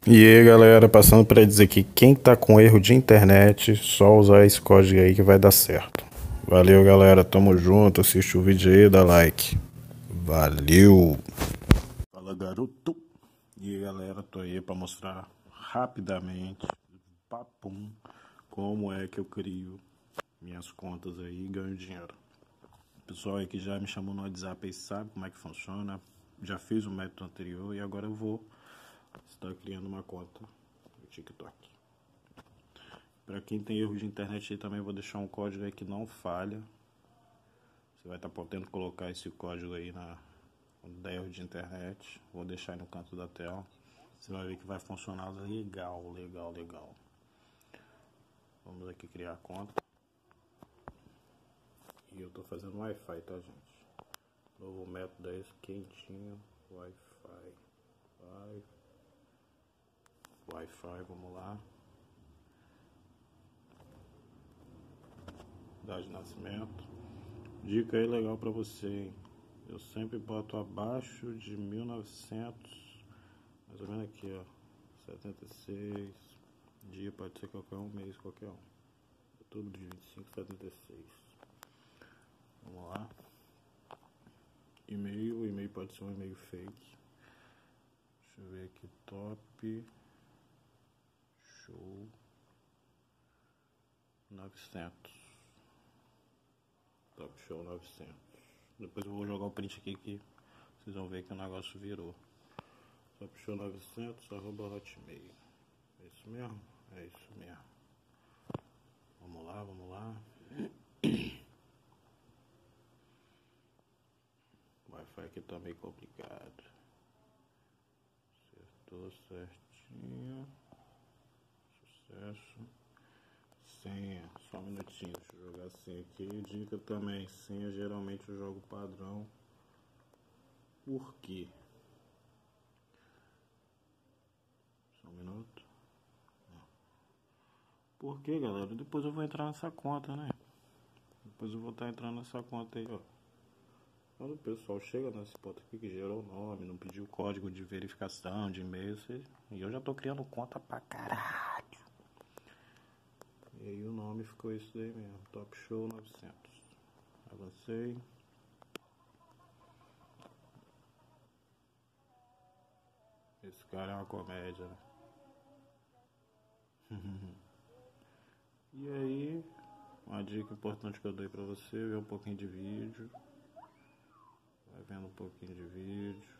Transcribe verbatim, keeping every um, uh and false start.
E aí galera, passando para dizer que quem tá com erro de internet, só usar esse código aí que vai dar certo. Valeu galera, tamo junto, assiste o vídeo aí, dá like. Valeu! Fala garoto! E aí galera, tô aí para mostrar rapidamente, papum, como é que eu crio minhas contas aí e ganho dinheiro. O pessoal aí que já me chamou no WhatsApp aí sabe como é que funciona, já fiz o método anterior e agora eu vou estar criando uma conta no TikTok. Para quem tem erro de internet aí também vou deixar um código aí que não falha. Você vai estar podendo colocar esse código aí na quando der erro de internet. Vou deixar aí no canto da tela. Você vai ver que vai funcionar legal, legal, legal. Vamos aqui criar a conta. E eu tô fazendo Wi-Fi, tá gente? Novo método é esse, quentinho, Wi-Fi. Wi-Fi, Wi-Fi, vamos lá. Data de nascimento. Dica aí legal pra você, hein? Eu sempre boto abaixo de mil e novecentos, mais ou menos aqui, ó, setenta e seis. Dia pode ser qualquer um, mês qualquer um. Outubro de vinte e cinco, setenta e seis. Vamos lá. E-mail, o e-mail pode ser um e-mail fake. Deixa eu ver aqui, top show novecentos. Top show novecentos. Depois eu vou jogar o print aqui que vocês vão ver que o negócio virou. Top show novecentos arroba hotmail. É isso mesmo? É isso mesmo. Vamos lá, vamos lá. O Wi-Fi aqui tá meio complicado. Acertou certinho. Sucesso. Senha, só um minutinho, deixa eu jogar a senha aqui. Dica também, senha geralmente eu jogo padrão. Por quê? Só um minuto. Por quê, galera? Depois eu vou entrar nessa conta, né? Depois eu vou estar entrando nessa conta aí, ó. Quando o pessoal chega nesse ponto aqui que gerou o nome, não pediu o código de verificação, de e-mail, e eu já tô criando conta pra caralho. E aí o nome ficou isso daí mesmo, Top Show novecentos. Avancei. Esse cara é uma comédia, né? E aí, uma dica importante que eu dei pra você, ver um pouquinho de vídeo. Vai vendo um pouquinho de vídeo.